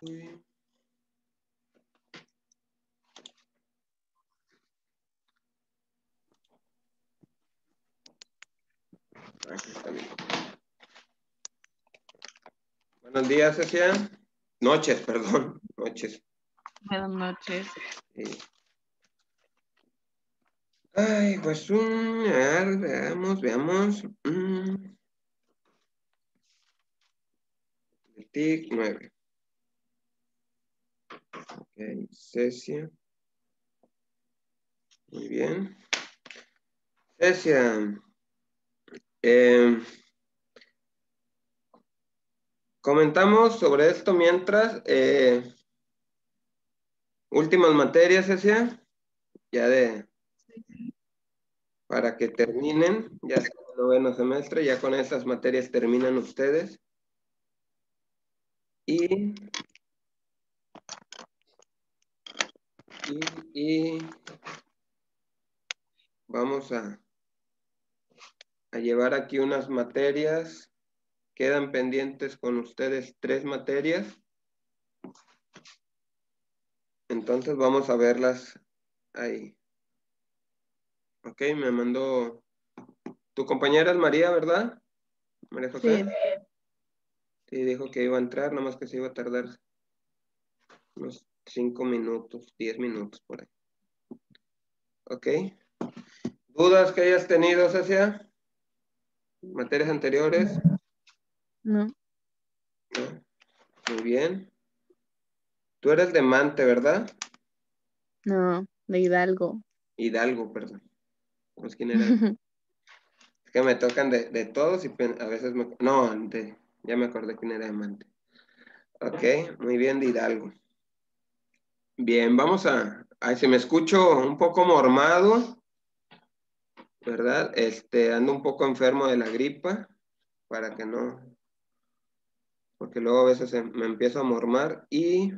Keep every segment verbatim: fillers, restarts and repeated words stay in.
Uy. Aquí está bien. Buenos días, Cecia. Noches, perdón. Noches. Buenas noches. Sí. Ay, pues un... A ver, veamos, veamos. Mm. El T I C nueve. Ok, Cecia. Muy bien. Cecia. Eh, comentamos sobre esto mientras. Eh, últimas materias, Cecia. Ya de... Para que terminen. Ya es el noveno semestre. Ya con estas materias terminan ustedes. Y... Y... y vamos a... a llevar aquí unas materias. Quedan pendientes con ustedes tres materias. Entonces vamos a verlas ahí. Ok, me mandó... Tu compañera es María, ¿verdad? María José. Sí. Sí, dijo que iba a entrar, nomás que se iba a tardar unos cinco minutos, diez minutos por ahí. Ok. ¿Dudas que hayas tenido, Cecia? ¿Materias anteriores? No. No. Muy bien. Tú eres de Mante, ¿verdad? No, de Hidalgo. Hidalgo, perdón. No sé quién era. Es que me tocan de, de todos y a veces me... No, de, ya me acordé quién era de Mante. Ok, muy bien, de Hidalgo. Bien, vamos a... Ay, si me escucho un poco mormado, ¿verdad? Este, ando un poco enfermo de la gripa, para que no... Porque luego a veces me empiezo a mormar y...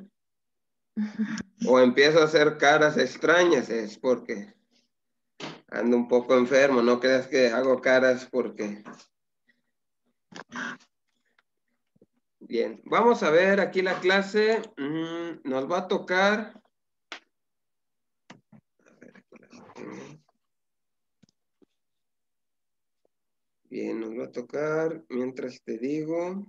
O empiezo a hacer caras extrañas, es porque ando un poco enfermo, no creas que hago caras porque... Bien, vamos a ver aquí la clase. Mm, nos va a tocar... A ver, aquí las tengo. Bien, nos va a tocar, mientras te digo...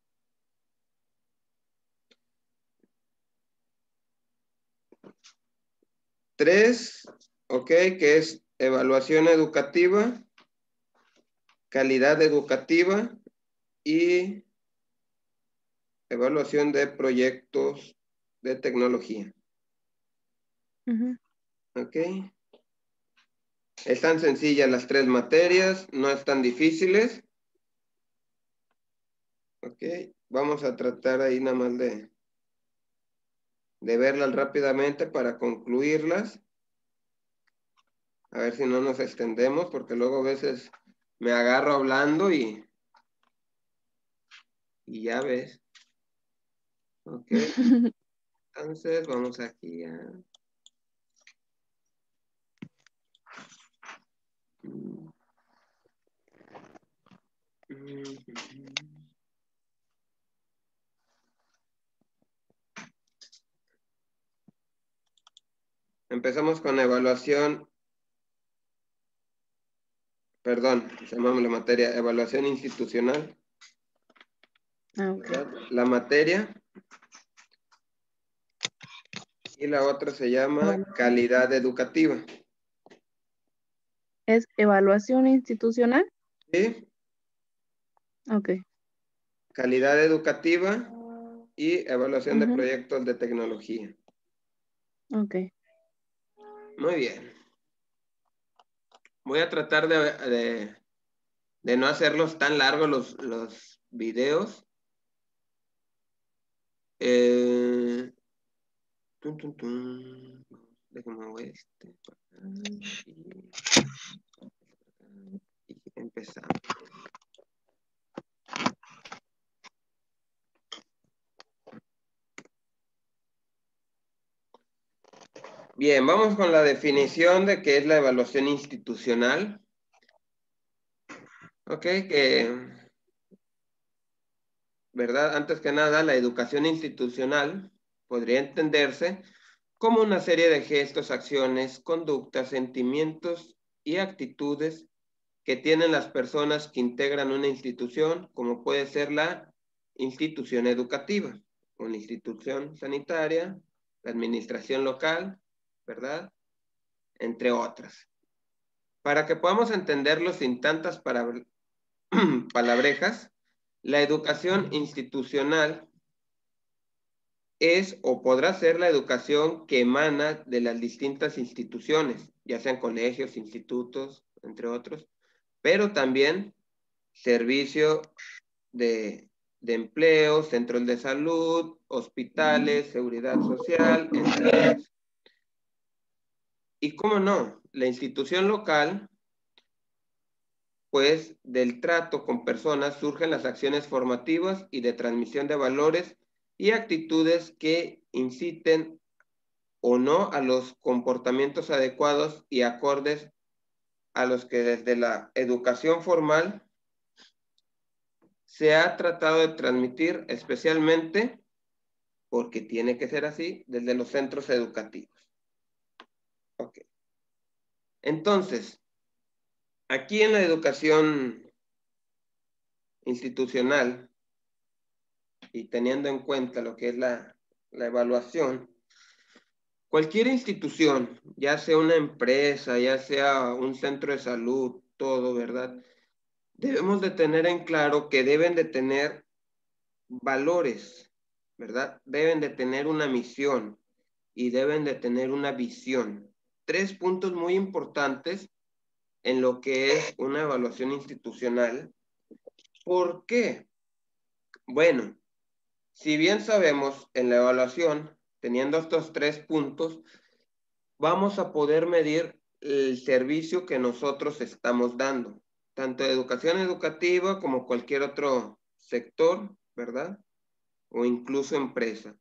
Tres, ok, que es evaluación educativa, calidad educativa y evaluación de proyectos de tecnología. Uh-huh. Ok. Están sencillas las tres materias, no están difíciles. Ok, vamos a tratar ahí nada más de, de verlas rápidamente para concluirlas. A ver si no nos extendemos, porque luego a veces me agarro hablando y, y ya ves. Ok, entonces vamos aquí a... Mm. Mm. Empezamos con evaluación, perdón, llamamos la materia evaluación institucional. Okay. La materia y la otra se llama calidad educativa. ¿Es evaluación institucional? ¿Sí? Ok. Calidad educativa y evaluación de Uh-huh. proyectos de tecnología. Ok. Muy bien. Voy a tratar de, de, de no hacerlos tan largos los, los videos. Eh, tun, tun, tun. Déjame ver este. Y empezamos. Bien, vamos con la definición de qué es la evaluación institucional. Ok, que, ¿verdad? Antes que nada, la educación institucional podría entenderse como una serie de gestos, acciones, conductas, sentimientos y actitudes que tienen las personas que integran una institución, como puede ser la institución educativa, una institución sanitaria, la administración local, ¿verdad? Entre otras. Para que podamos entenderlo sin tantas palabrejas, la educación institucional es o podrá ser la educación que emana de las distintas instituciones, ya sean colegios, institutos, entre otros, pero también servicio de, de empleo, centros de salud, hospitales, seguridad social, entre otros. Y cómo no, la institución local, pues del trato con personas surgen las acciones formativas y de transmisión de valores y actitudes que inciten o no a los comportamientos adecuados y acordes a los que desde la educación formal se ha tratado de transmitir, especialmente porque tiene que ser así, desde los centros educativos. Ok. Entonces, aquí en la educación institucional, y teniendo en cuenta lo que es la, la evaluación, cualquier institución, ya sea una empresa, ya sea un centro de salud, todo, ¿verdad? Debemos de tener en claro que deben de tener valores, ¿verdad? Deben de tener una misión y deben de tener una visión. Tres puntos muy importantes en lo que es una evaluación institucional. ¿Por qué? Bueno, si bien sabemos en la evaluación, teniendo estos tres puntos, vamos a poder medir el servicio que nosotros estamos dando, tanto educación educativa como cualquier otro sector, ¿verdad? O incluso empresa.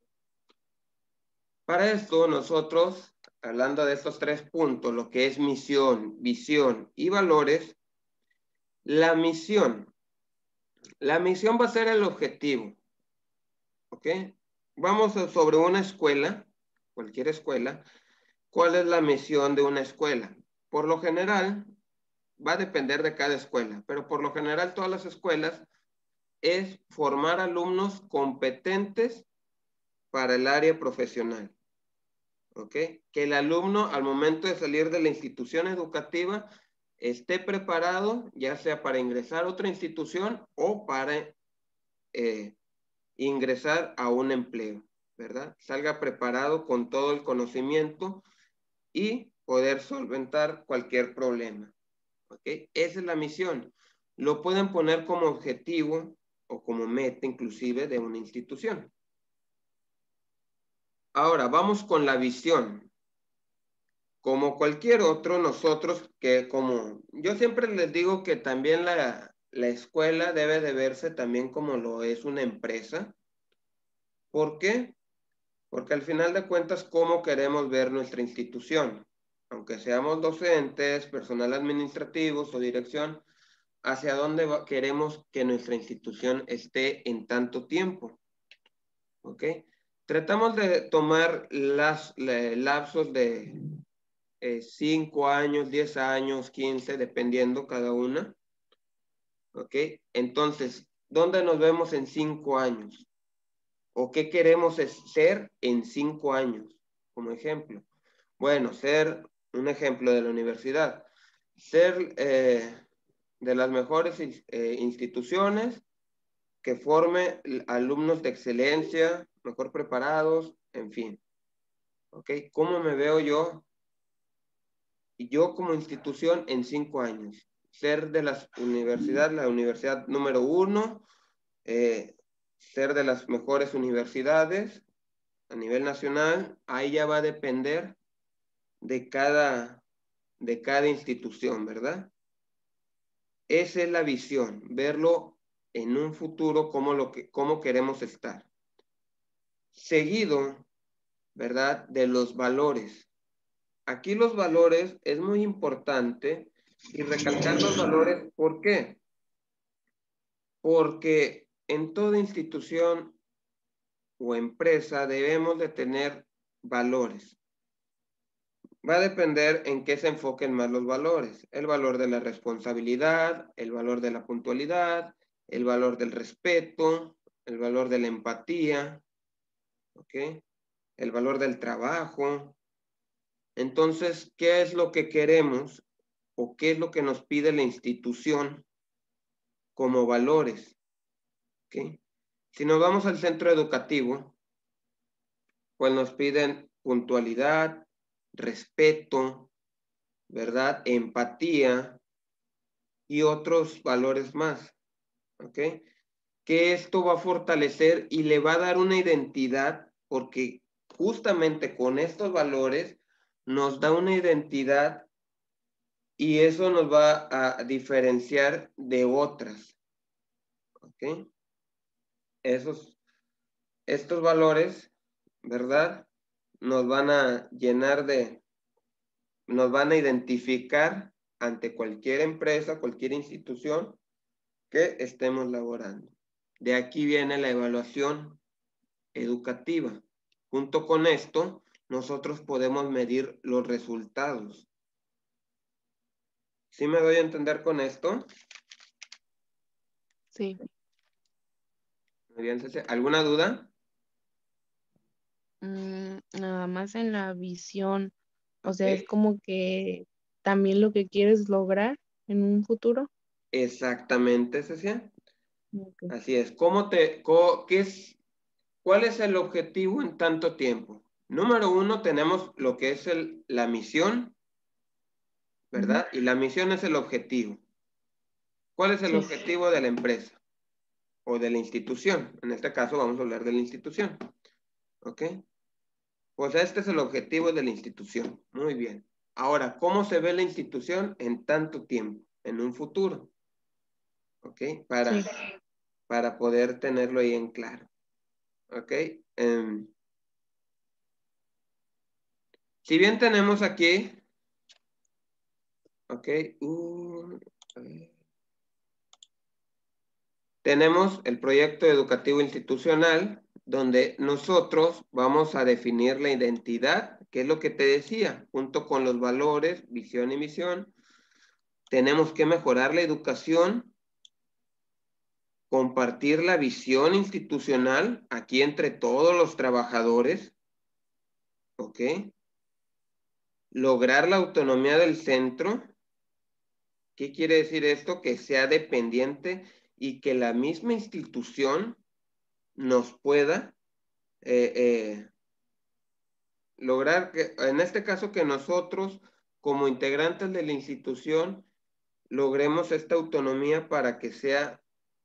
Para esto, nosotros, hablando de estos tres puntos, lo que es misión, visión y valores, la misión. La misión va a ser el objetivo. ¿Ok? Vamos sobre una escuela, cualquier escuela. ¿Cuál es la misión de una escuela? Por lo general, va a depender de cada escuela, pero por lo general todas las escuelas es formar alumnos competentes para el área profesional. ¿Ok? Que el alumno al momento de salir de la institución educativa esté preparado, ya sea para ingresar a otra institución o para eh, ingresar a un empleo, ¿verdad? Salga preparado con todo el conocimiento y poder solventar cualquier problema. ¿Ok? Esa es la misión. Lo pueden poner como objetivo o como meta inclusive de una institución. Ahora, vamos con la visión. Como cualquier otro, nosotros que como, yo siempre les digo que también la, la escuela debe de verse también como lo es una empresa. ¿Por qué? Porque al final de cuentas, ¿cómo queremos ver nuestra institución? Aunque seamos docentes, personal administrativo o dirección, ¿hacia dónde va, queremos que nuestra institución esté en tanto tiempo? ¿Ok? Tratamos de tomar las la, lapsos de cinco años, diez años, quince, dependiendo cada una. ¿Ok? Entonces, ¿dónde nos vemos en cinco años? ¿O qué queremos ser en cinco años? Como ejemplo. Bueno, ser un ejemplo de la universidad. Ser eh, de las mejores eh, instituciones que forme alumnos de excelencia, mejor preparados, en fin. ¿Ok? ¿Cómo me veo yo? Yo como institución en cinco años. Ser de las universidades, la universidad número uno, eh, ser de las mejores universidades a nivel nacional, ahí ya va a depender de cada, de cada institución, ¿verdad? Esa es la visión, verlo en un futuro como lo que, cómo queremos estar. Seguido, ¿verdad? De los valores. Aquí los valores es muy importante y recalcar los valores, ¿por qué? Porque en toda institución o empresa debemos de tener valores. Va a depender en qué se enfoquen más los valores. El valor de la responsabilidad, el valor de la puntualidad, el valor del respeto, el valor de la empatía, ¿ok? El valor del trabajo. Entonces, ¿qué es lo que queremos o qué es lo que nos pide la institución como valores? ¿Ok? Si nos vamos al centro educativo, pues nos piden puntualidad, respeto, ¿verdad? Empatía y otros valores más, ¿ok? Que esto va a fortalecer y le va a dar una identidad, porque justamente con estos valores nos da una identidad y eso nos va a diferenciar de otras, ¿ok? Esos, estos valores, ¿verdad? Nos van a llenar de, nos van a identificar ante cualquier empresa, cualquier institución que estemos laborando. De aquí viene la evaluación educativa. Junto con esto, nosotros podemos medir los resultados. ¿Sí me doy a entender con esto? Sí. Muy bien, Ceci. ¿Alguna duda? Mm, nada más en la visión. O Ok. sea, es como que también lo que quieres lograr en un futuro. Exactamente, Ceci. Ok. Así es. ¿Cómo te, co- qué es, cuál es el objetivo en tanto tiempo? Número uno, tenemos lo que es el, la misión, Ujú. ¿verdad? Y la misión es el objetivo. ¿Cuál es el Sí, objetivo de la empresa o de la institución? En este caso vamos a hablar de la institución. ¿Ok? Pues este es el objetivo de la institución. Muy bien. Ahora, ¿cómo se ve la institución en tanto tiempo, en un futuro? ¿Ok? Para, sí. para poder tenerlo ahí en claro. ¿Ok? Em, si bien tenemos aquí, ¿ok? Uh, a ver. Tenemos el proyecto educativo institucional, donde nosotros vamos a definir la identidad, que es lo que te decía, junto con los valores, visión y misión. Tenemos que mejorar la educación, compartir la visión institucional aquí entre todos los trabajadores, ¿ok? Lograr la autonomía del centro. ¿Qué quiere decir esto? Que sea dependiente y que la misma institución nos pueda eh, eh, lograr que, en este caso, que nosotros, como integrantes de la institución, logremos esta autonomía para que sea,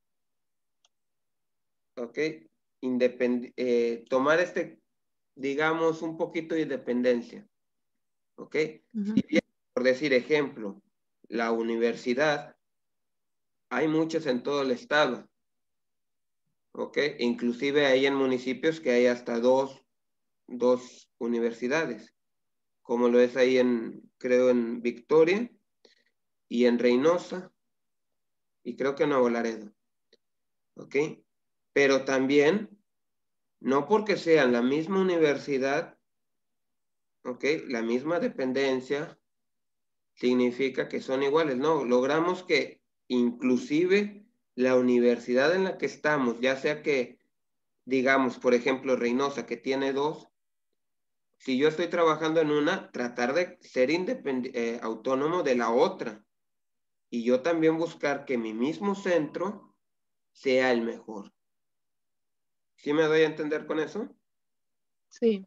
¿ok? Independ eh, tomar este, digamos, un poquito de independencia, ¿ok? Ujú. Si bien, por decir ejemplo, la universidad, hay muchas en todo el estado, ¿ok? Inclusive hay en municipios que hay hasta dos, dos universidades, como lo es ahí en, creo, en Victoria y en Reynosa, y creo que en Nuevo Laredo, ¿ok? Pero también, no porque sean la misma universidad, ¿ok? La misma dependencia, significa que son iguales, no, logramos que inclusive la universidad en la que estamos, ya sea que, digamos, por ejemplo, Reynosa, que tiene dos, si yo estoy trabajando en una, tratar de ser eh, autónomo de la otra, y yo también buscar que mi mismo centro sea el mejor. ¿Sí me doy a entender con eso? Sí.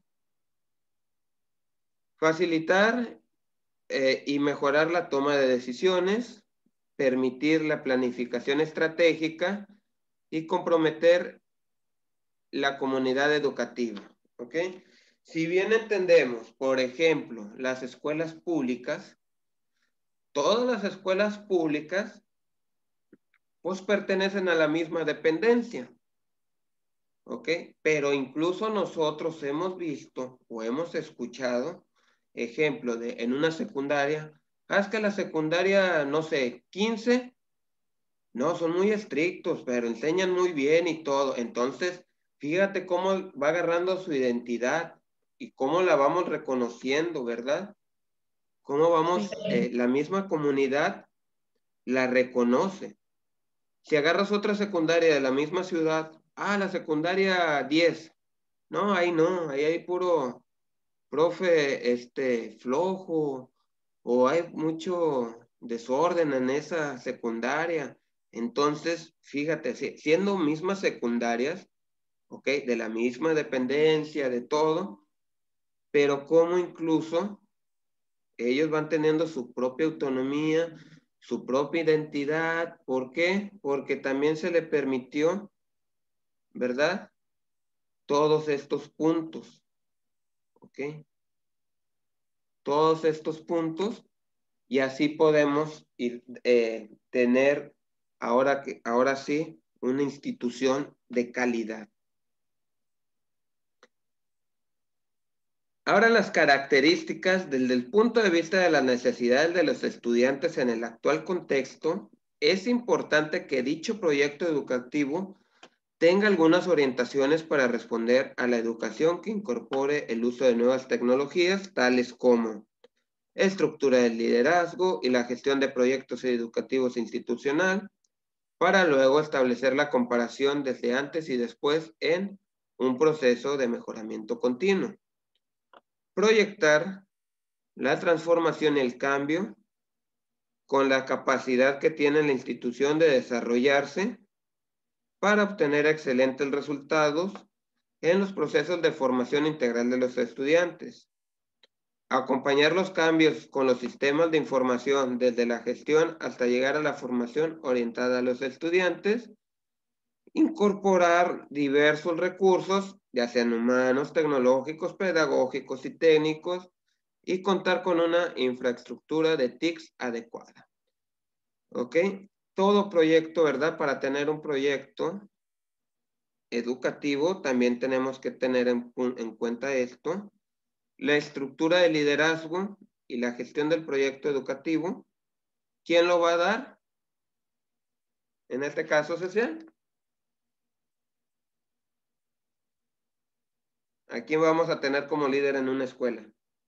Facilitar eh, y mejorar la toma de decisiones, permitir la planificación estratégica y comprometer la comunidad educativa, ¿ok? Si bien entendemos, por ejemplo, las escuelas públicas, todas las escuelas públicas, pues pertenecen a la misma dependencia, ¿ok? Pero incluso nosotros hemos visto o hemos escuchado ejemplo de en una secundaria, haz que la secundaria, no sé, quince, no, son muy estrictos, pero enseñan muy bien y todo. Entonces, fíjate cómo va agarrando su identidad y cómo la vamos reconociendo, ¿verdad? Cómo vamos, Sí. eh, la misma comunidad la reconoce. Si agarras otra secundaria de la misma ciudad, ah, la secundaria diez, no, ahí no, ahí hay puro profe, este, flojo, o hay mucho desorden en esa secundaria. Entonces, fíjate, siendo mismas secundarias, ¿ok? De la misma dependencia, de todo, pero como incluso ellos van teniendo su propia autonomía, su propia identidad. ¿Por qué? Porque también se le permitió, ¿verdad? Todos estos puntos, ¿ok? Todos estos puntos, y así podemos ir, eh, tener ahora, que, ahora sí una institución de calidad. Ahora las características desde el punto de vista de las necesidades de los estudiantes en el actual contexto, es importante que dicho proyecto educativo tenga algunas orientaciones para responder a la educación que incorpore el uso de nuevas tecnologías, tales como estructura del liderazgo y la gestión de proyectos educativos institucional, para luego establecer la comparación desde antes y después en un proceso de mejoramiento continuo. Proyectar la transformación y el cambio con la capacidad que tiene la institución de desarrollarse para obtener excelentes resultados en los procesos de formación integral de los estudiantes. Acompañar los cambios con los sistemas de información desde la gestión hasta llegar a la formación orientada a los estudiantes. Incorporar diversos recursos, ya sean humanos, tecnológicos, pedagógicos y técnicos, y contar con una infraestructura de T I Cs adecuada. ¿Ok? Todo proyecto, ¿verdad? Para tener un proyecto educativo, también tenemos que tener en, en cuenta esto. La estructura de liderazgo y la gestión del proyecto educativo. ¿Quién lo va a dar? En este caso, Cecilia. ¿A quién vamos a tener como líder en una escuela?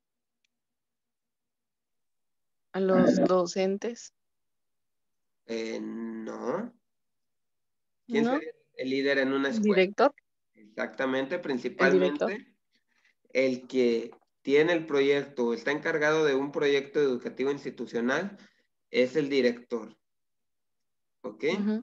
A los docentes, Eh, no. ¿Quién ¿no? sería el líder en una escuela? Director, Exactamente, el director. principalmente el que tiene el proyecto, está encargado de un proyecto educativo institucional, es el director. ¿Ok? Uh-huh.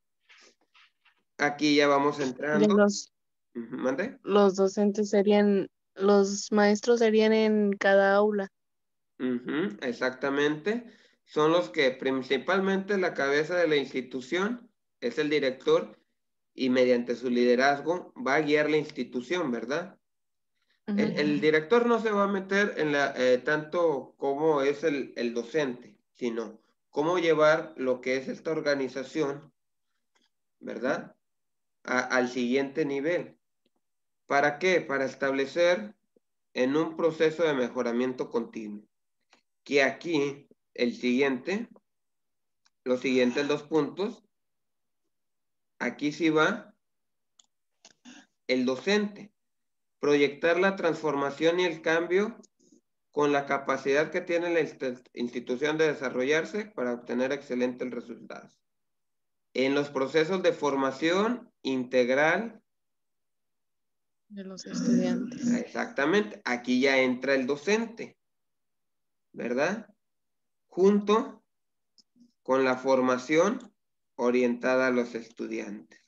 Aquí ya vamos De entrando. los, ¿Mande? los docentes serían, los maestros serían en cada aula. Uh-huh, exactamente. Son los que principalmente la cabeza de la institución es el director y mediante su liderazgo va a guiar la institución, ¿verdad? Uh-huh. El, el director no se va a meter en la, eh, tanto como es el, el docente, sino cómo llevar lo que es esta organización, ¿verdad? A, al siguiente nivel. ¿Para qué? Para establecer en un proceso de mejoramiento continuo. Que aquí, el siguiente, los siguientes dos puntos, aquí sí va el docente. Proyectar la transformación y el cambio con la capacidad que tiene la institución de desarrollarse para obtener excelentes resultados. En los procesos de formación integral. De los estudiantes. Exactamente, aquí ya entra el docente, ¿verdad? Junto con la formación orientada a los estudiantes.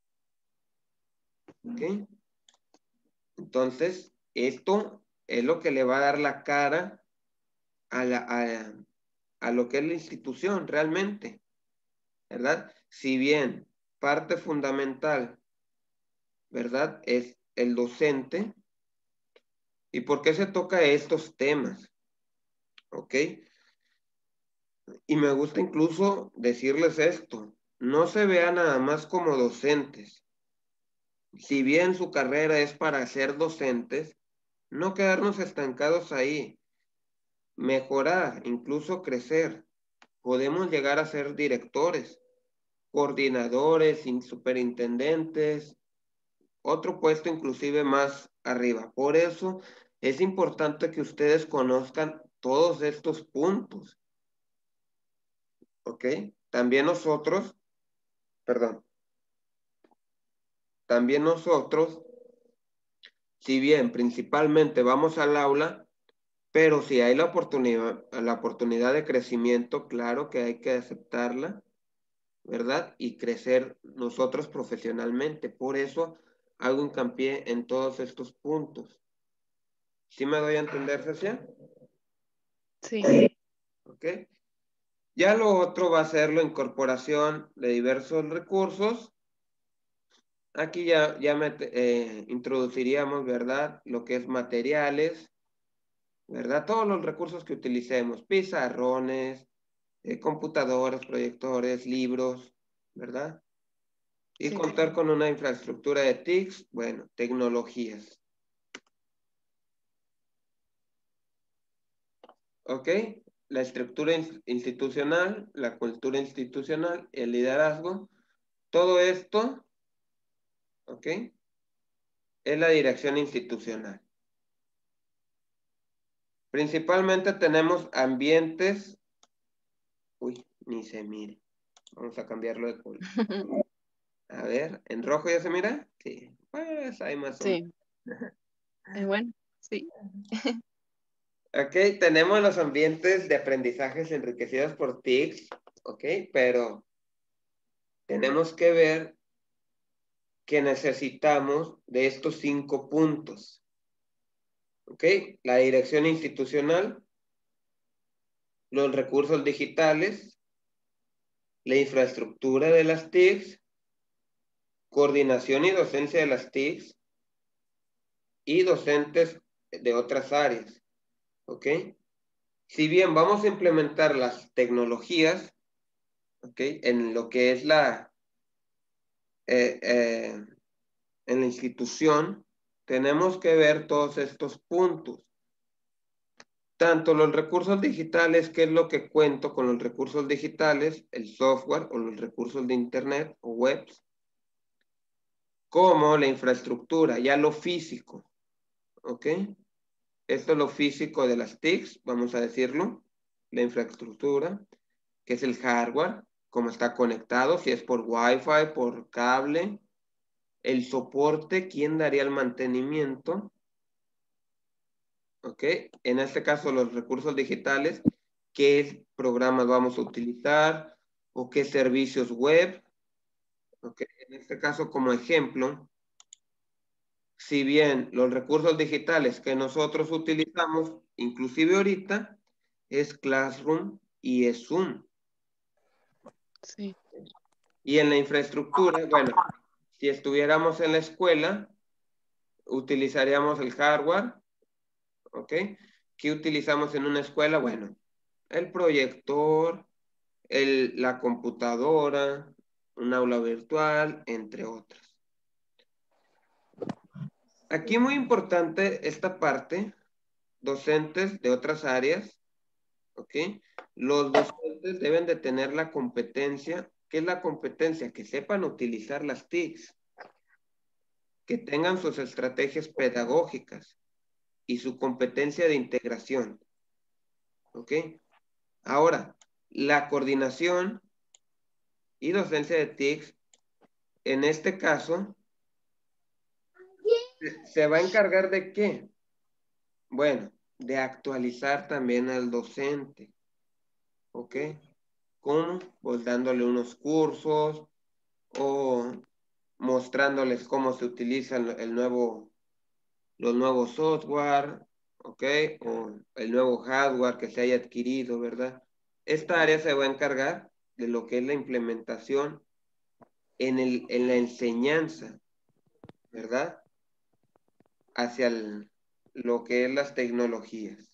¿Ok? Entonces, esto es lo que le va a dar la cara a, la, a, a lo que es la institución realmente, ¿verdad? Si bien parte fundamental, ¿verdad? Es el docente. ¿Y por qué se toca estos temas? ¿Ok? Y me gusta incluso decirles esto, no se vean nada más como docentes. Si bien su carrera es para ser docentes, no quedarnos estancados ahí, mejorar, incluso crecer. Podemos llegar a ser directores, coordinadores, superintendentes, otro puesto inclusive más arriba. Por eso es importante que ustedes conozcan todos estos puntos. ¿Ok? También nosotros, perdón, también nosotros, si bien principalmente vamos al aula, pero si hay la oportunidad, la oportunidad de crecimiento, claro que hay que aceptarla, ¿verdad? Y crecer nosotros profesionalmente. Por eso hago hincapié en todos estos puntos. ¿Sí me doy a entender, Cecia? Sí. ¿Ok? Ya lo otro va a ser la incorporación de diversos recursos. Aquí ya, ya me, eh, introduciríamos, ¿verdad? Lo que es materiales, ¿verdad? Todos los recursos que utilicemos, pizarrones, eh, computadoras, proyectores, libros, ¿verdad? Y Sí. contar con una infraestructura de T I C s, bueno, tecnologías. ¿Ok? La estructura institucional, la cultura institucional, el liderazgo, todo esto, ¿ok? Es la dirección institucional. Principalmente tenemos ambientes, uy, ni se mire. Vamos a cambiarlo de color. A ver, ¿en rojo ya se mira? Sí, pues hay más o menos. Sí. Es bueno, sí. Ok, tenemos los ambientes de aprendizajes enriquecidos por T I C S, ok, pero tenemos que ver que necesitamos de estos cinco puntos, ok, la dirección institucional, los recursos digitales, la infraestructura de las T I C S, coordinación y docencia de las T I C S y docentes de otras áreas, ok. Si bien vamos a implementar las tecnologías, ok, en lo que es la... Eh, eh, en la institución, tenemos que ver todos estos puntos. Tanto los recursos digitales, que es lo que cuento con los recursos digitales, el software o los recursos de internet o webs, como la infraestructura, ya lo físico, ¿ok? Esto es lo físico de las T I C S, vamos a decirlo, la infraestructura, que es el hardware, cómo está conectado, si es por Wi-Fi, por cable, el soporte, quién daría el mantenimiento, ¿ok? En este caso, los recursos digitales, qué programas vamos a utilizar o qué servicios web, ¿ok? En este caso, como ejemplo, si bien los recursos digitales que nosotros utilizamos, inclusive ahorita, es Classroom y es Zoom. Sí. Y en la infraestructura, bueno, si estuviéramos en la escuela, utilizaríamos el hardware, ¿ok? ¿Qué utilizamos en una escuela? Bueno, el proyector, el, la computadora, un aula virtual, entre otras. Aquí muy importante esta parte, docentes de otras áreas, ¿ok? Los docentes deben de tener la competencia. ¿Qué es la competencia? Que sepan utilizar las T I C S, que tengan sus estrategias pedagógicas y su competencia de integración, ¿ok? Ahora, la coordinación y docencia de T I C S, en este caso, ¿se va a encargar de qué? Bueno, de actualizar también al docente, ¿ok? ¿Cómo? Pues dándole unos cursos o mostrándoles cómo se utilizan el nuevo, los nuevos software, ¿ok? O el nuevo hardware que se haya adquirido, ¿verdad? Esta área se va a encargar de lo que es la implementación en, el, en la enseñanza, ¿verdad? Hacia el, lo que es las tecnologías.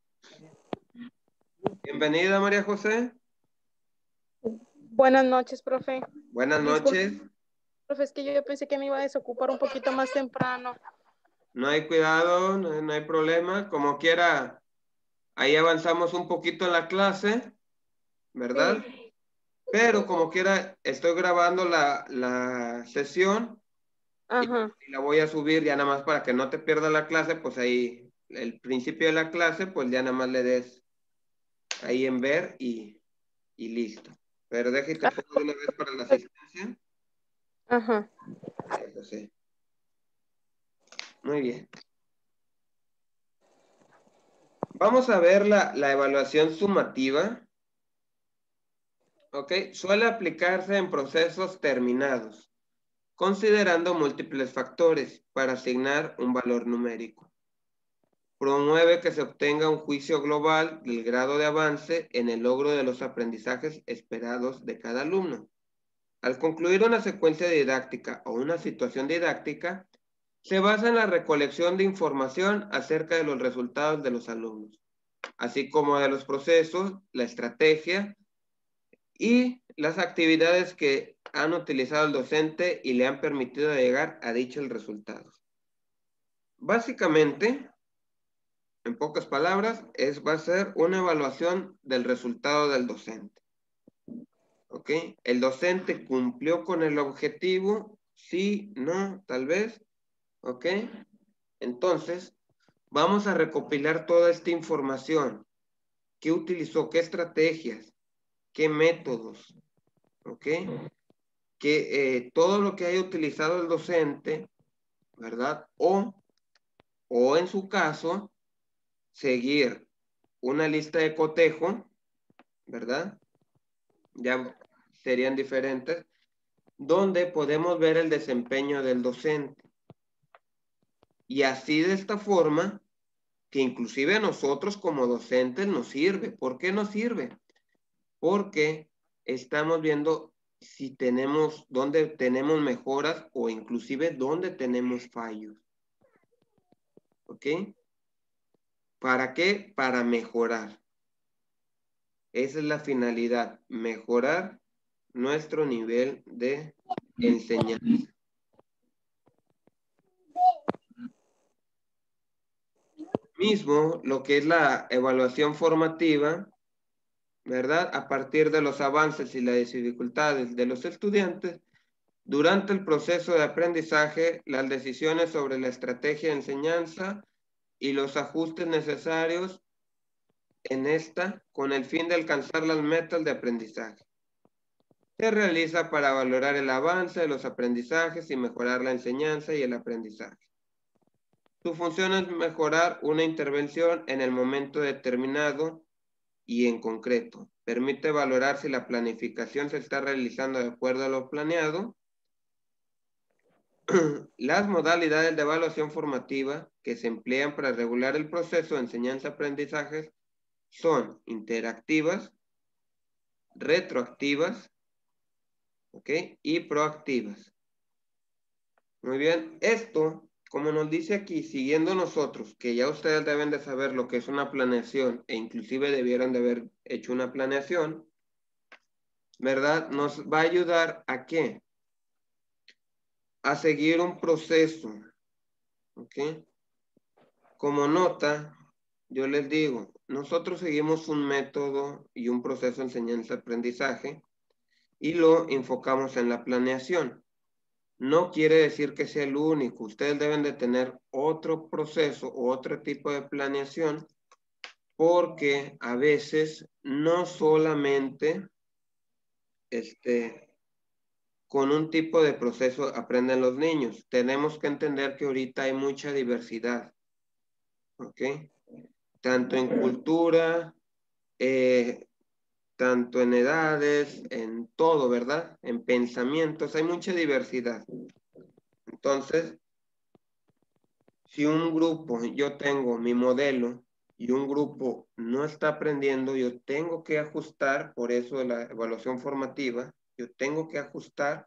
Bienvenida, María José. Buenas noches, profe. Buenas Disculpe, noches. profe, es que yo pensé que me iba a desocupar un poquito más temprano. No hay cuidado, no, no hay problema. Como quiera, ahí avanzamos un poquito en la clase, ¿verdad? Sí. Pero como quiera, estoy grabando la, la sesión Ajá. Y, y la voy a subir ya nada más para que no te pierdas la clase, pues ahí, el principio de la clase, pues ya nada más le des ahí en ver y, y listo. Pero déjate, Ah, pongo de una vez para la asistencia. Ajá. Eso sí. Muy bien. Vamos a ver la, la evaluación sumativa. ¿Ok? Suele aplicarse en procesos terminados, considerando múltiples factores para asignar un valor numérico. Promueve que se obtenga un juicio global del grado de avance en el logro de los aprendizajes esperados de cada alumno. Al concluir una secuencia didáctica o una situación didáctica, se basa en la recolección de información acerca de los resultados de los alumnos, así como de los procesos, la estrategia y las actividades que han utilizado el docente y le han permitido llegar a dichos resultados. Básicamente, en pocas palabras, es, va a ser una evaluación del resultado del docente. ¿Ok? El docente cumplió con el objetivo, sí, no, tal vez. ¿Ok? Entonces, vamos a recopilar toda esta información. ¿Qué utilizó? ¿Qué estrategias? ¿Qué métodos? ¿Ok? Que eh, todo lo que haya utilizado el docente, ¿verdad? O, o en su caso, seguir una lista de cotejo, ¿verdad? Ya serían diferentes, donde podemos ver el desempeño del docente. Y así de esta forma, que inclusive a nosotros como docentes nos sirve. ¿Por qué nos sirve? Porque estamos viendo si tenemos, dónde tenemos mejoras o inclusive dónde tenemos fallos. ¿Ok? ¿Para qué? Para mejorar. Esa es la finalidad, mejorar nuestro nivel de enseñanza. Mismo lo que es la evaluación formativa, ¿verdad? A partir de los avances y las dificultades de los estudiantes, durante el proceso de aprendizaje, las decisiones sobre la estrategia de enseñanza y los ajustes necesarios en esta con el fin de alcanzar las metas de aprendizaje. Se realiza para valorar el avance de los aprendizajes y mejorar la enseñanza y el aprendizaje. Su función es mejorar una intervención en el momento determinado y en concreto. Permite valorar si la planificación se está realizando de acuerdo a lo planeado. Las modalidades de evaluación formativa que se emplean para regular el proceso de enseñanza-aprendizaje son interactivas, retroactivas, ¿ok? Y proactivas. Muy bien, esto, como nos dice aquí, siguiendo nosotros, que ya ustedes deben de saber lo que es una planeación e inclusive debieron de haber hecho una planeación, ¿verdad? Nos va a ayudar a qué? A seguir un proceso, ¿ok? Como nota, yo les digo, nosotros seguimos un método y un proceso de enseñanza-aprendizaje y lo enfocamos en la planeación. No quiere decir que sea el único. Ustedes deben de tener otro proceso o otro tipo de planeación porque a veces no solamente este, con un tipo de proceso aprenden los niños. Tenemos que entender que ahorita hay mucha diversidad. ¿Ok? Tanto en cultura, eh, tanto en edades, en todo, ¿verdad? En pensamientos, hay mucha diversidad. Entonces, si un grupo, yo tengo mi modelo y un grupo no está aprendiendo, yo tengo que ajustar, por eso la evaluación formativa, yo tengo que ajustar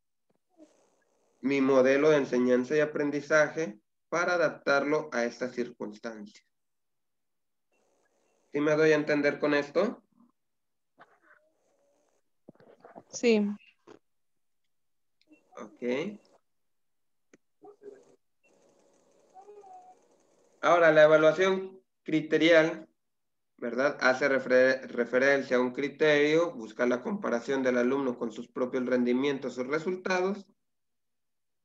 mi modelo de enseñanza y aprendizaje para adaptarlo a estas circunstancias. ¿Sí me doy a entender con esto? Sí. Ok. Ahora, la evaluación criterial, ¿verdad? Hace refer referencia a un criterio, busca la comparación del alumno con sus propios rendimientos o resultados.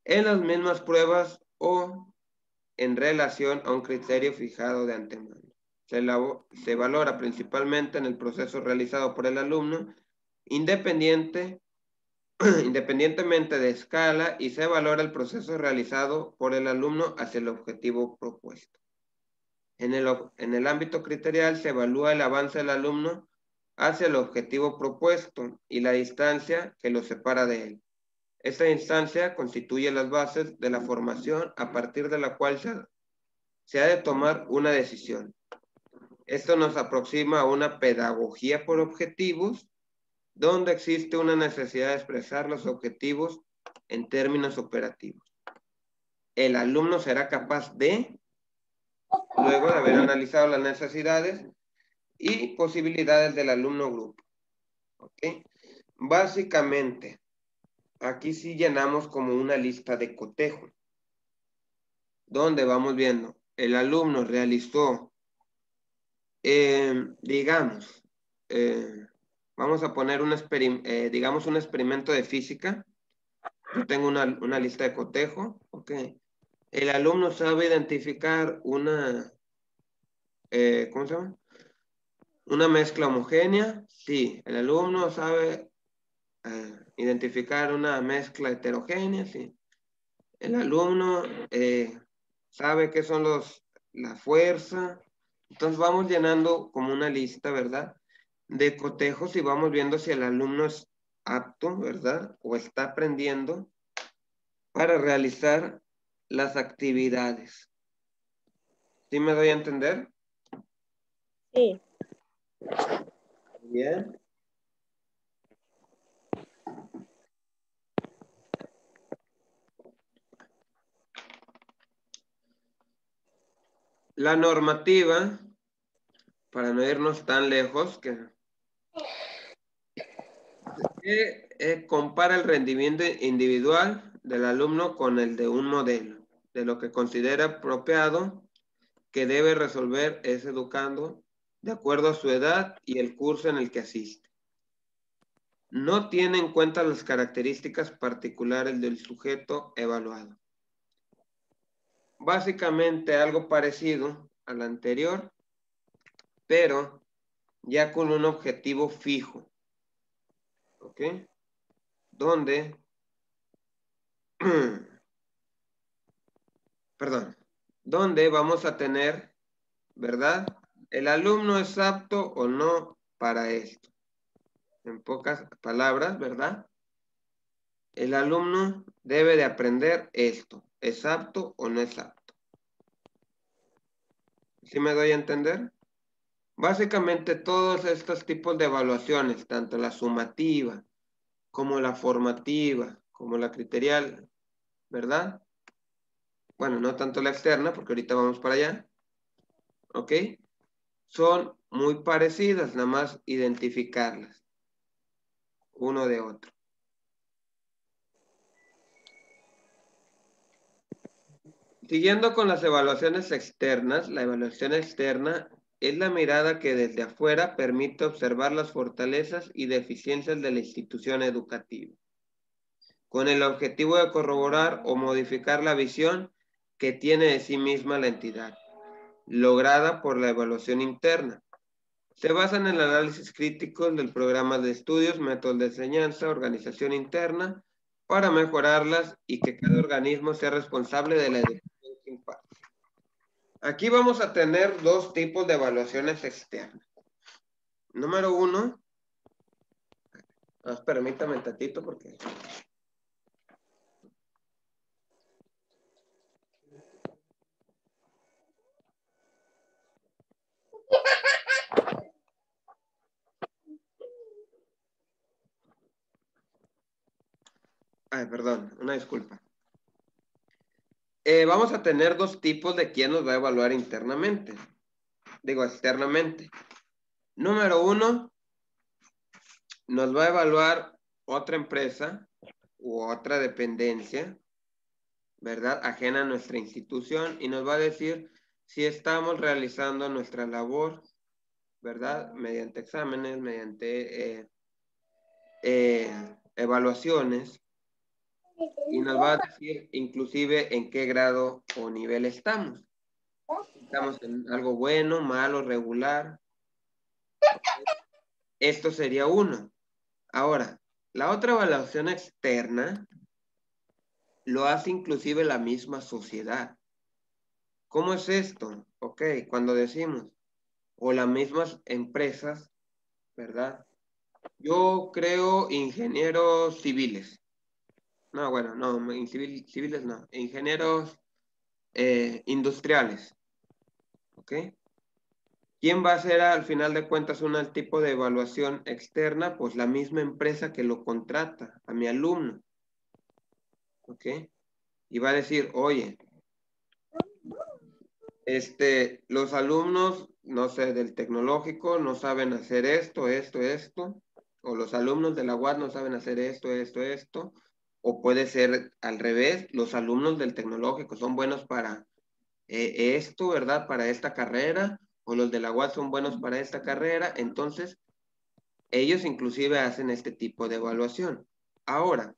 en las mismas pruebas o en relación a un criterio fijado de antemano. Se, se valora principalmente en el proceso realizado por el alumno, independiente, independientemente de escala, y se valora el proceso realizado por el alumno hacia el objetivo propuesto. En el, en el ámbito criterial se evalúa el avance del alumno hacia el objetivo propuesto y la distancia que lo separa de él. Esta instancia constituye las bases de la formación a partir de la cual se, se ha de tomar una decisión. Esto nos aproxima a una pedagogía por objetivos, donde existe una necesidad de expresar los objetivos en términos operativos. El alumno será capaz de, luego de haber analizado las necesidades y posibilidades del alumno grupo. ¿Okay? Básicamente, aquí sí llenamos como una lista de cotejo, donde vamos viendo, el alumno realizó, eh, digamos, eh, vamos a poner un, eh, digamos, un experimento de física. Yo tengo una, una lista de cotejo. Ok. El alumno sabe identificar una, eh, ¿cómo se llama? Una mezcla homogénea. Sí. El alumno sabe eh, identificar una mezcla heterogénea. Sí. El alumno eh, sabe qué son los, la fuerza. Entonces vamos llenando como una lista, ¿verdad? De cotejos y vamos viendo si el alumno es apto, ¿verdad? O está aprendiendo para realizar las actividades. ¿Sí me doy a entender? Sí. Bien. La normativa, para no irnos tan lejos, que, que eh, compara el rendimiento individual del alumno con el de un modelo, de lo que considera apropiado que debe resolver ese educando de acuerdo a su edad y el curso en el que asiste. No tiene en cuenta las características particulares del sujeto evaluado. Básicamente algo parecido al anterior, pero ya con un objetivo fijo. ¿Ok? Donde, perdón, donde vamos a tener, ¿verdad? El alumno es apto o no para esto. En pocas palabras, ¿verdad? El alumno debe de aprender esto. ¿Es apto o no es apto? ¿Sí me doy a entender? Básicamente todos estos tipos de evaluaciones, tanto la sumativa como la formativa, como la criterial, ¿verdad? Bueno, no tanto la externa, porque ahorita vamos para allá. ¿Ok? Son muy parecidas, nada más identificarlas. Uno de otro. Siguiendo con las evaluaciones externas, la evaluación externa es la mirada que desde afuera permite observar las fortalezas y deficiencias de la institución educativa, con el objetivo de corroborar o modificar la visión que tiene de sí misma la entidad, lograda por la evaluación interna. Se basa en el análisis crítico del programa de estudios, métodos de enseñanza, organización interna, para mejorarlas y que cada organismo sea responsable de la educación que imparte. Aquí vamos a tener dos tipos de evaluaciones externas. Número uno, permítame un tatito porque... Ay, perdón, una disculpa. Eh, vamos a tener dos tipos de quién nos va a evaluar internamente. Digo, externamente. Número uno, nos va a evaluar otra empresa u otra dependencia, ¿verdad? Ajena a nuestra institución y nos va a decir si estamos realizando nuestra labor, ¿verdad? Mediante exámenes, mediante eh, eh, evaluaciones, Y nos va a decir inclusive en qué grado o nivel estamos. Estamos en algo bueno, malo, regular. Esto sería uno. Ahora, la otra evaluación externa lo hace inclusive la misma sociedad. ¿Cómo es esto? Ok, cuando decimos, o las mismas empresas, ¿verdad? Yo creo ingenieros civiles. No, bueno, no, civil, civiles no. Ingenieros eh, industriales. ¿Ok? ¿Quién va a hacer al final de cuentas un tipo de evaluación externa? Pues la misma empresa que lo contrata, a mi alumno. ¿Ok? Y va a decir, oye, este, los alumnos, no sé, del tecnológico no saben hacer esto, esto, esto, o los alumnos de la U A D no saben hacer esto, esto, esto, o puede ser al revés, los alumnos del tecnológico son buenos para eh, esto, ¿verdad? Para esta carrera, o los de la U A D son buenos para esta carrera, entonces ellos inclusive hacen este tipo de evaluación. Ahora,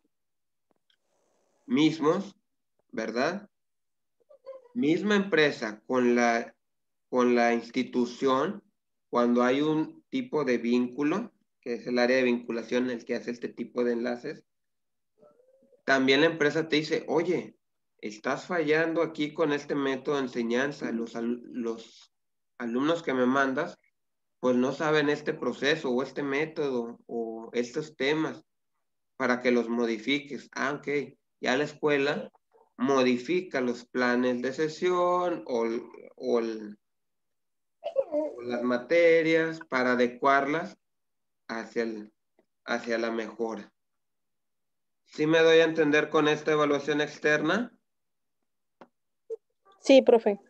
mismos, ¿verdad? Misma empresa con la, con la institución, cuando hay un tipo de vínculo, que es el área de vinculación el que hace este tipo de enlaces, también la empresa te dice, oye, estás fallando aquí con este método de enseñanza, los, los alumnos que me mandas, pues no saben este proceso o este método o estos temas para que los modifiques. Ah, ok, ya la escuela modifica los planes de sesión o, o, el, o las materias para adecuarlas hacia, el, hacia la mejora. ¿Sí me doy a entender con esta evaluación externa? Sí, profe.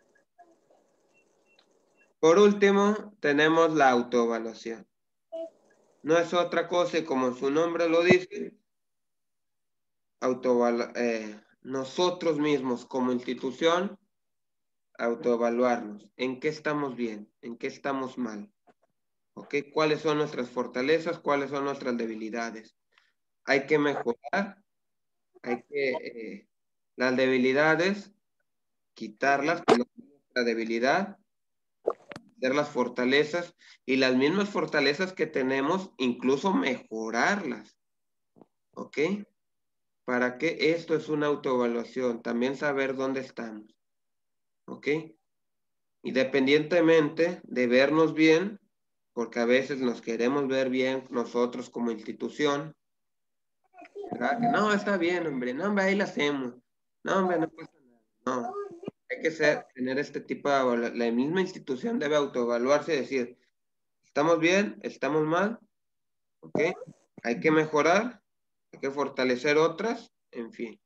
Por último, tenemos la autoevaluación. No es otra cosa y como su nombre lo dice, autoevalu eh, nosotros mismos como institución, autoevaluarnos. ¿En qué estamos bien? ¿En qué estamos mal? ¿Ok? ¿Cuáles son nuestras fortalezas? ¿Cuáles son nuestras debilidades? Hay que mejorar, hay que eh, las debilidades, quitarlas, que no son nuestra debilidad, ver las fortalezas y las mismas fortalezas que tenemos, incluso mejorarlas. ¿Ok? ¿Para qué? Esto es una autoevaluación, también saber dónde estamos. ¿Ok? Independientemente de vernos bien, porque a veces nos queremos ver bien nosotros como institución, ¿verdad? Que no, está bien, hombre, no, hombre, ahí la hacemos. No, hombre, no pasa nada. No, hay que ser, tener este tipo de evaluación. La misma institución debe autoevaluarse y decir, ¿estamos bien? ¿Estamos mal? ¿Ok? Hay que mejorar, hay que fortalecer otras, en fin.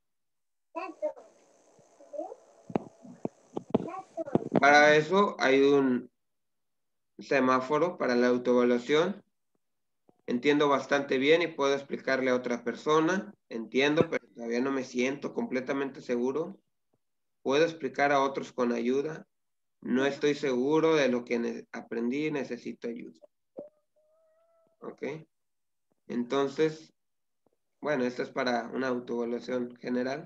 Para eso hay un semáforo para la autoevaluación. Entiendo bastante bien y puedo explicarle a otra persona. Entiendo, pero todavía no me siento completamente seguro. Puedo explicar a otros con ayuda. No estoy seguro de lo que aprendí y necesito ayuda. ¿Ok? Entonces, bueno, esto es para una autoevaluación general.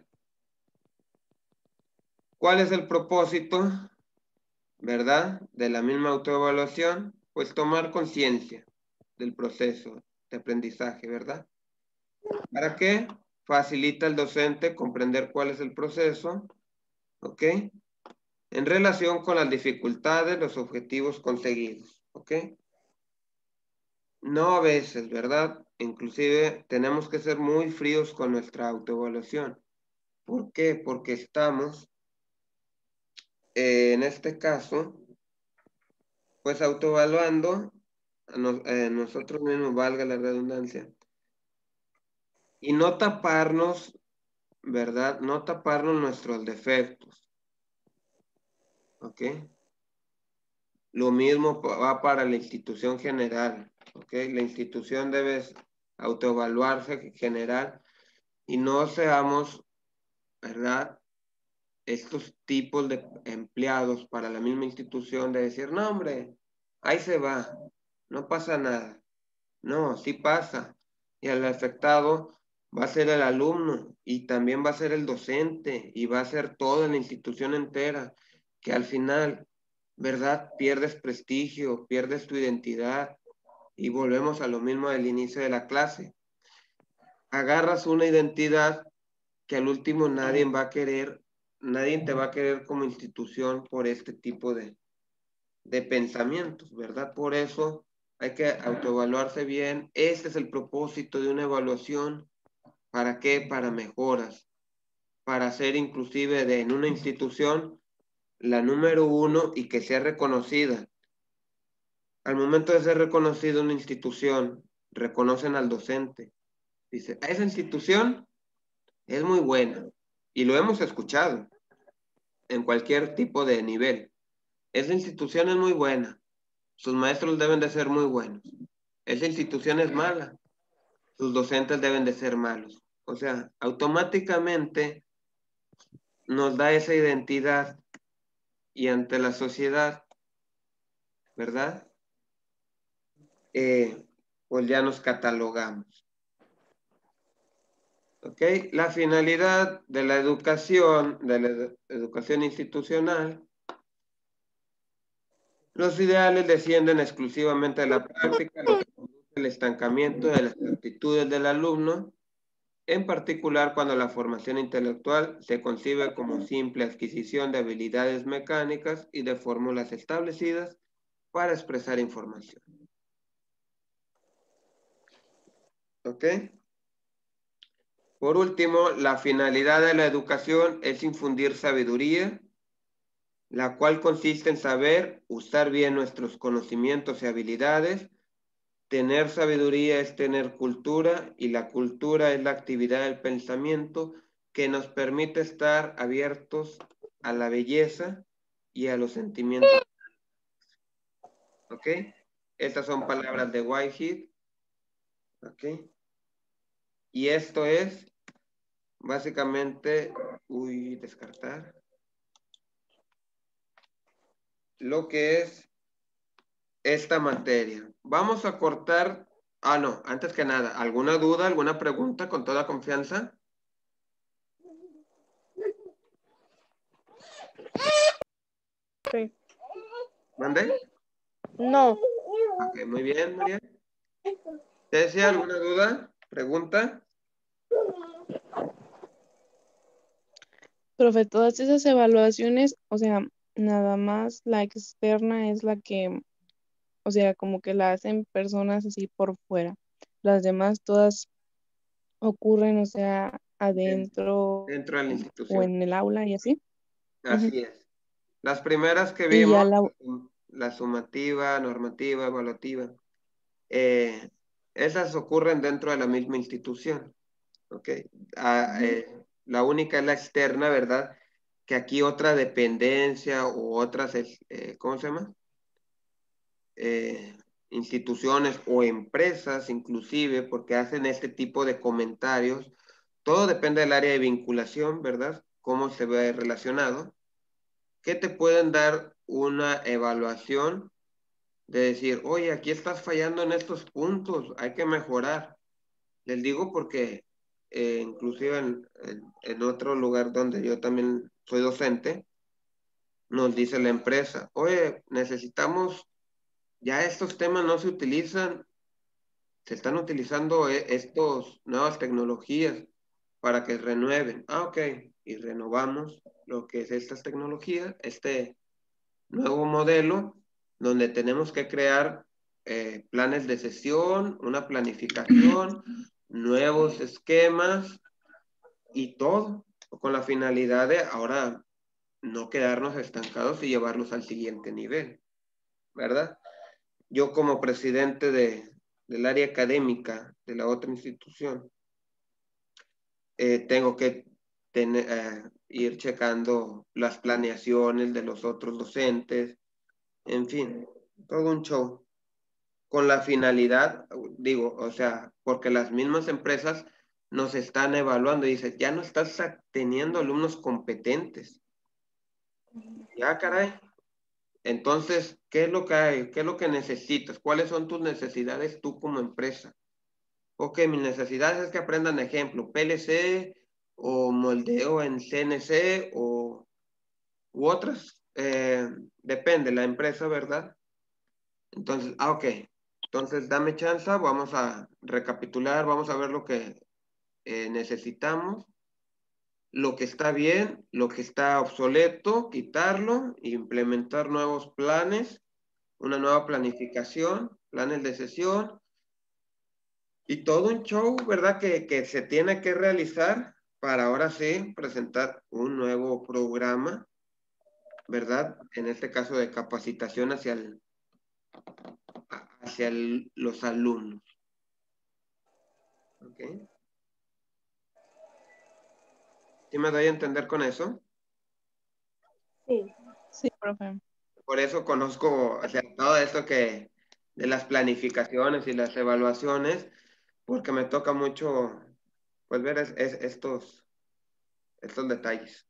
¿Cuál es el propósito, verdad, de la misma autoevaluación? Pues tomar conciencia del proceso de aprendizaje, ¿verdad? ¿Para qué? Facilita al docente comprender cuál es el proceso, ¿ok? En relación con las dificultades, los objetivos conseguidos, ¿ok? No a veces, ¿verdad? Inclusive tenemos que ser muy fríos con nuestra autoevaluación. ¿Por qué? Porque estamos, eh, en este caso, pues autoevaluando a nos, eh, nosotros mismos, valga la redundancia, y no taparnos, ¿verdad? No taparnos nuestros defectos, ¿ok? Lo mismo va para la institución general, ¿ok? La institución debe autoevaluarse en general y no seamos, ¿verdad? Estos tipos de empleados para la misma institución de decir, no, hombre, ahí se va, no pasa nada. No, sí pasa. Y el afectado va a ser el alumno y también va a ser el docente y va a ser toda la institución entera, que al final, ¿verdad? Pierdes prestigio, pierdes tu identidad y volvemos a lo mismo del inicio de la clase. Agarras una identidad que al último nadie va a querer, nadie te va a querer como institución por este tipo de, de pensamientos, ¿verdad? Por eso hay que autoevaluarse bien. Este es el propósito de una evaluación. ¿Para qué? Para mejoras, para ser inclusive de, en una institución la número uno y que sea reconocida. Al momento de ser reconocida una institución, reconocen al docente. Dice, esa institución es muy buena y lo hemos escuchado en cualquier tipo de nivel. Esa institución es muy buena, sus maestros deben de ser muy buenos. Esa institución es mala, sus docentes deben de ser malos. O sea, automáticamente nos da esa identidad y ante la sociedad, ¿verdad? Eh, pues ya nos catalogamos. ¿Ok? La finalidad de la educación, de la edu educación institucional, los ideales descienden exclusivamente de la práctica, lo que conduce al estancamiento de las aptitudes del alumno, en particular cuando la formación intelectual se concibe como simple adquisición de habilidades mecánicas y de fórmulas establecidas para expresar información. ¿Ok? Por último, la finalidad de la educación es infundir sabiduría, la cual consiste en saber usar bien nuestros conocimientos y habilidades. Tener sabiduría es tener cultura y la cultura es la actividad del pensamiento que nos permite estar abiertos a la belleza y a los sentimientos. ¿Ok? Estas son palabras de Whitehead. ¿Ok? Y esto es básicamente, uy, descartar, lo que es esta materia. Vamos a cortar, ah, no, antes que nada, ¿alguna duda, alguna pregunta con toda confianza? Sí. ¿Mande? No. Ok, muy bien, María. ¿Te decía alguna duda? ¿Pregunta? Profe, todas esas evaluaciones, o sea, nada más la externa es la que, o sea, como que la hacen personas así por fuera. Las demás todas ocurren, o sea, adentro Dentro de la o institución. en el aula y así. Ujú. Así es. Las primeras que Y vimos, ya la, la sumativa, normativa, evaluativa, eh, esas ocurren dentro de la misma institución. ¿Ok? Ah, eh, la única es la externa, ¿verdad? Que aquí otra dependencia u otras, eh, ¿cómo se llama? Eh, instituciones o empresas inclusive, porque hacen este tipo de comentarios. Todo depende del área de vinculación, ¿verdad? Cómo se ve relacionado. Que te pueden dar una evaluación de decir, oye, aquí estás fallando en estos puntos, hay que mejorar. Les digo porque eh, inclusive en, en, en otro lugar donde yo también soy docente, nos dice la empresa, oye, necesitamos, ya estos temas no se utilizan, se están utilizando eh, estos nuevas tecnologías para que renueven. Ah, ok, y renovamos lo que es estas tecnologías, este nuevo modelo, donde tenemos que crear eh, planes de sesión, una planificación, nuevos esquemas y todo, con la finalidad de ahora no quedarnos estancados y llevarlos al siguiente nivel, ¿verdad? Yo como presidente de, del área académica de la otra institución, eh, tengo que tener, eh, ir checando las planeaciones de los otros docentes, en fin, todo un show. Con la finalidad, digo, o sea, porque las mismas empresas nos están evaluando y dicen, ya no estás teniendo alumnos competentes. Ya, caray. Entonces, ¿qué es lo que hay? ¿Qué es lo que necesitas? ¿Cuáles son tus necesidades tú como empresa? ok, mis necesidades es que aprendan ejemplo, P L C o moldeo en C N C o u otras, eh, depende la empresa, ¿verdad? Entonces, ah, ok. Entonces, dame chance, vamos a recapitular, vamos a ver lo que eh, necesitamos, lo que está bien, lo que está obsoleto, quitarlo, implementar nuevos planes, una nueva planificación, planes de sesión, y todo un show, ¿verdad? Que, que se tiene que realizar para ahora sí presentar un nuevo programa, ¿verdad? En este caso de capacitación hacia, el, hacia el, los alumnos. ¿Ok? ¿Sí me doy a entender con eso? Sí. Sí, profe. Por eso conozco, o sea, todo esto que de las planificaciones y las evaluaciones, porque me toca mucho, pues, ver es, es, estos, estos detalles.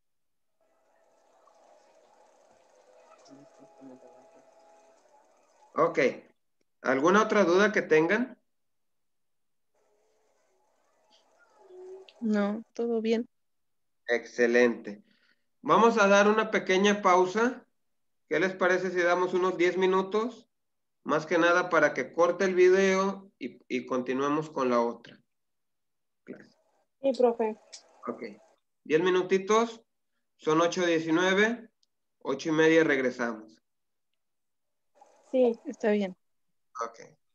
Ok. ¿Alguna otra duda que tengan? No, todo bien. Excelente. Vamos a dar una pequeña pausa. ¿Qué les parece si damos unos diez minutos? Más que nada para que corte el video y, y continuemos con la otra clase. Sí, profe. Ok. diez minutitos. Son ocho diecinueve. ocho y media regresamos. Sí. Está bien. Ok.